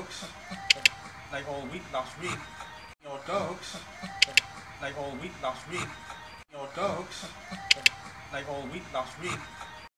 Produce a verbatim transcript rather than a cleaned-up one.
dogs, like all week last week. Your dogs, like all week last week. Your dogs, like all week last week.